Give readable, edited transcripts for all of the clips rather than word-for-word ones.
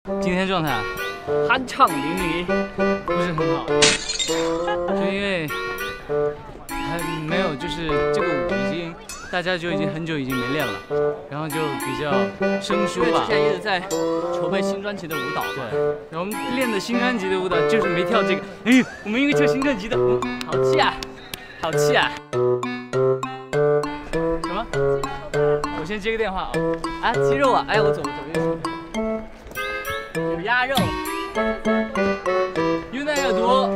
今天状态啊， 酣畅淋漓， 不是很好，就因为还没有，就是这个舞大家就已经很久没练了，然后就比较生疏吧。 之前一直在筹备新专辑的舞蹈， 对，然后我们练的新专辑的舞蹈就是没跳这个。哎，我们应该跳新专辑的， 好气啊，好气啊！ 什么？我先接个电话啊。 啊，鸡肉啊！哎，我走，有鸭肉。 有奶有毒。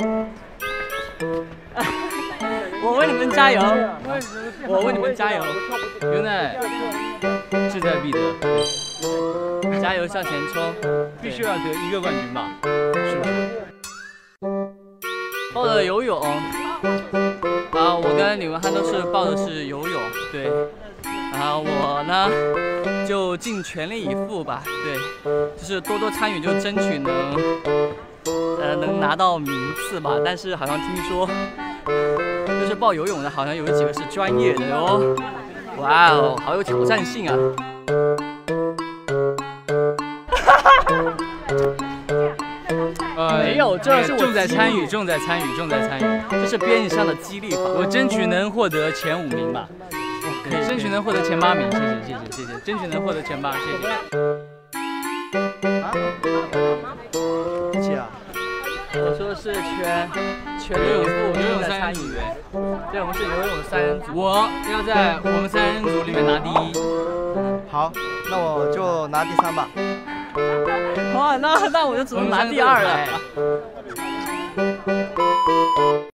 我为你们加油！我为你们加油！ 有奶志在必得， 加油向前冲！ 必须要得1个冠军吧？是不是？ 报的游泳啊，我跟李文翰都是报的是游泳，对。啊，我呢就尽全力以赴吧，对，就是多多参与，就争取能拿到名次吧。但是好像听说，就是报游泳的，好像有几个是专业的哟。哇哦，好有挑战性啊！没有，这是我重在参与，重在参与， 这是编辑上的激励法。 我争取能获得前5名吧。争取能获得前8名，谢谢，争取能获得前8，谢谢。 啊？我说的是全力以赴游泳3人组， 对，我们是游泳3人组， 我要在我们3人组里面拿第1。 好，那我就拿第3吧。 哇，那我就只能拿第2了。